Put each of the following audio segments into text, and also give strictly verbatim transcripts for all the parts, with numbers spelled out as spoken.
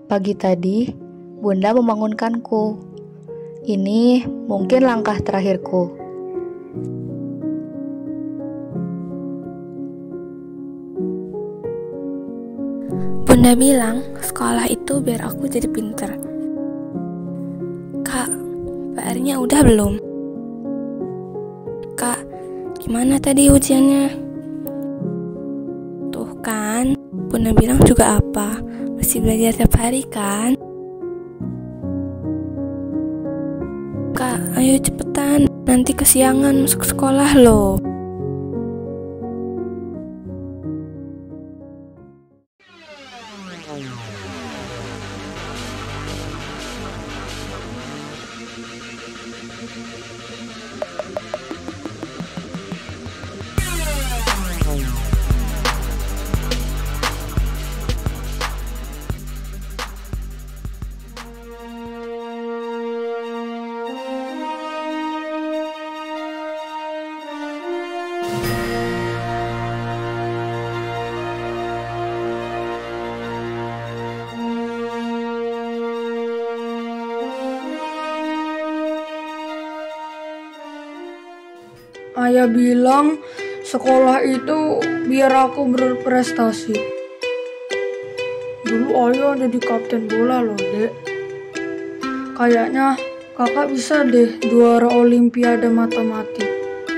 Pagi tadi, Bunda membangunkanku. Ini mungkin langkah terakhirku. Bunda bilang sekolah itu biar aku jadi pinter. Kak, P R-nya udah belum? Kak, gimana tadi ujiannya? Tuh kan, Bunda bilang juga apa? Masih belajar tiap hari kan? Kak, ayo cepetan, nanti kesiangan masuk sekolah loh. Ayah bilang sekolah itu biar aku berprestasi. Dulu ayah jadi kapten bola loh, Dek. Kayaknya kakak bisa deh juara olimpiade matematik.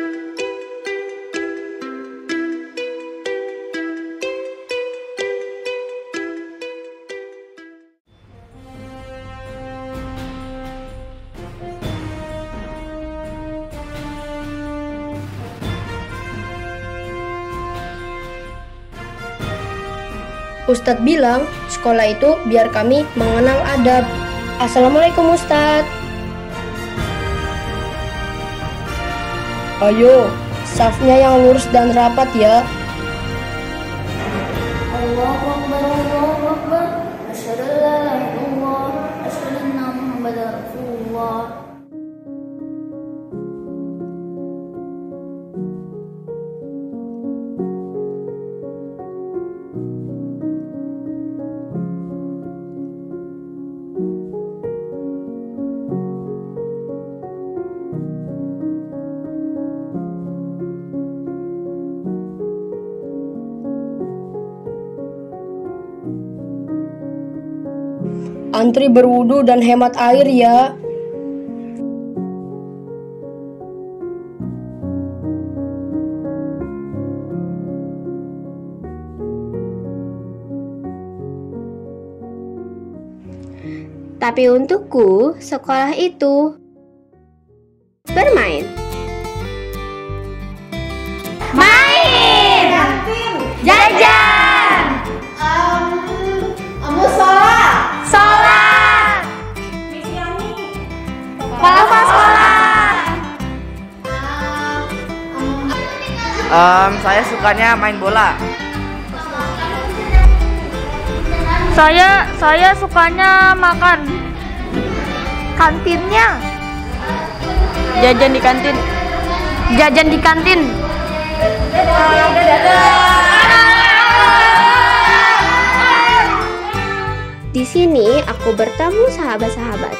Ustadz bilang sekolah itu biar kami mengenal adab. Assalamualaikum Ustadz. Ayo, safnya yang lurus dan rapat ya. Allahu Akbar, Allahu Akbar. Asyhadu an la ilaha illallah, asyhadu anna Muhammadar Rasulullah. Antri berwudu dan hemat air ya. Tapi untukku, sekolah itu bermain. Main! Jajan! Um, kamu sholat. Sholat! Palafa sekolah! Um, saya sukanya main bola. Saya saya sukanya makan. Kantinnya. Jajan di kantin. Jajan di kantin. Di sini aku bertemu sahabat-sahabat.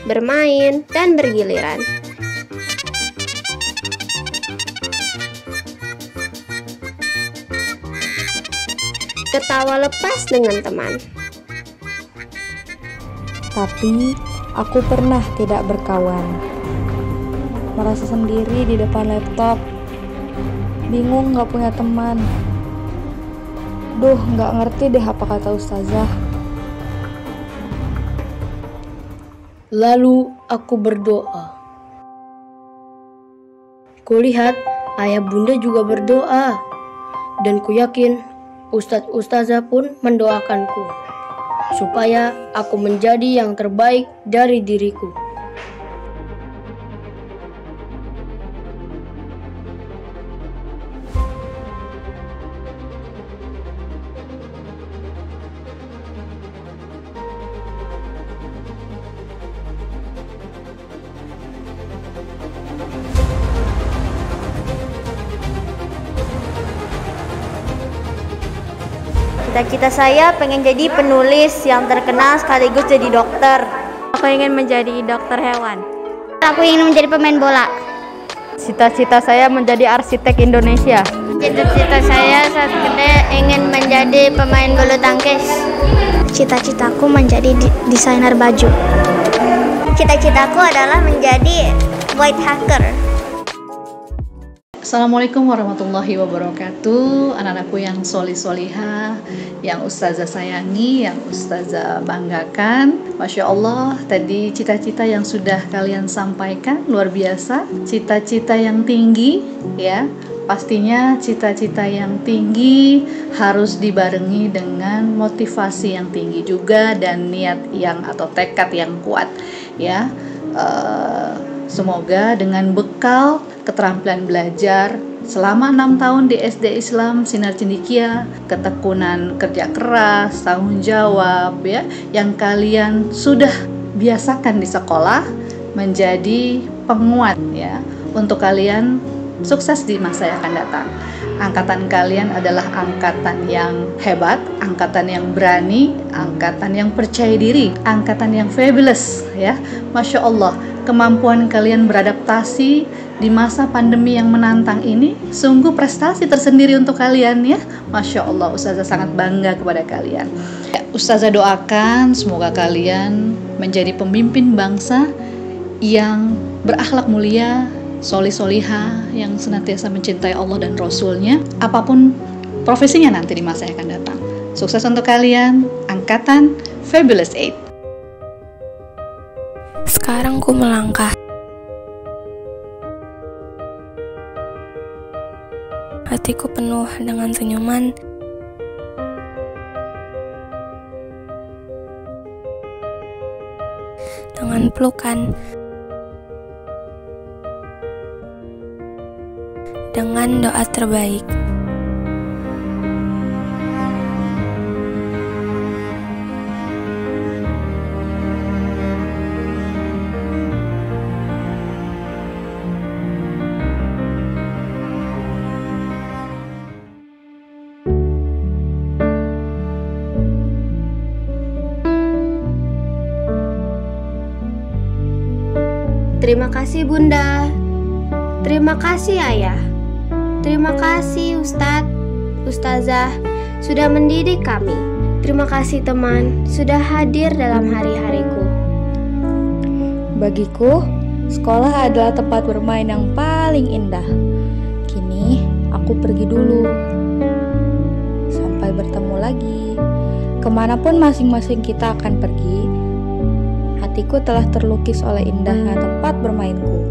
bermain, dan bergiliran. Ketawa lepas dengan teman. Tapi aku pernah tidak berkawan. Merasa sendiri di depan laptop. Bingung gak punya teman. Duh, gak ngerti deh apa kata ustazah. Lalu aku berdoa. Kulihat ayah bunda juga berdoa. Dan ku yakin ustadz ustazah pun mendoakanku. Supaya aku menjadi yang terbaik dari diriku. Cita-cita saya pengen jadi penulis yang terkenal sekaligus jadi dokter. Aku ingin menjadi dokter hewan. Aku ingin menjadi pemain bola. Cita-cita saya menjadi arsitek Indonesia. Cita-cita saya saat gede ingin menjadi pemain bulu tangkis. Cita-citaku menjadi desainer baju. Cita-citaku adalah menjadi white hacker. Assalamualaikum warahmatullahi wabarakatuh. Anak-anakku yang solih-solihah, yang ustazah sayangi, yang ustazah banggakan. Masya Allah, tadi cita-cita yang sudah kalian sampaikan luar biasa. Cita-cita yang tinggi, ya. Pastinya cita-cita yang tinggi harus dibarengi dengan motivasi yang tinggi juga dan niat yang atau tekad yang kuat, ya. Uh, semoga dengan bekal keterampilan belajar selama enam tahun di S D Islam Sinar Cendekia, ketekunan kerja keras, tanggung jawab, ya, yang kalian sudah biasakan di sekolah menjadi penguat, ya, untuk kalian sukses di masa yang akan datang. Angkatan kalian adalah angkatan yang hebat, angkatan yang berani, angkatan yang percaya diri, angkatan yang fabulous, ya. Masya Allah, kemampuan kalian beradaptasi di masa pandemi yang menantang ini sungguh prestasi tersendiri untuk kalian, ya. Masya Allah, Ustazah sangat bangga kepada kalian. Ya, Ustazah doakan semoga kalian menjadi pemimpin bangsa yang berakhlak mulia, solih-solihah, yang senantiasa mencintai Allah dan Rasulnya, apapun profesinya nanti di masa yang akan datang. Sukses untuk kalian, angkatan Fabulous Eight. Sekarang ku melangkah. Hatiku penuh dengan senyuman. Dengan pelukan. Dengan doa terbaik. Terima kasih Bunda. Terima kasih Ayah. Terima kasih Ustadz, Ustazah sudah mendidik kami. Terima kasih teman sudah hadir dalam hari-hariku. Bagiku, sekolah adalah tempat bermain yang paling indah. Kini aku pergi dulu. Sampai bertemu lagi. Kemanapun masing-masing kita akan pergi, hatiku telah terlukis oleh indahnya tempat bermainku.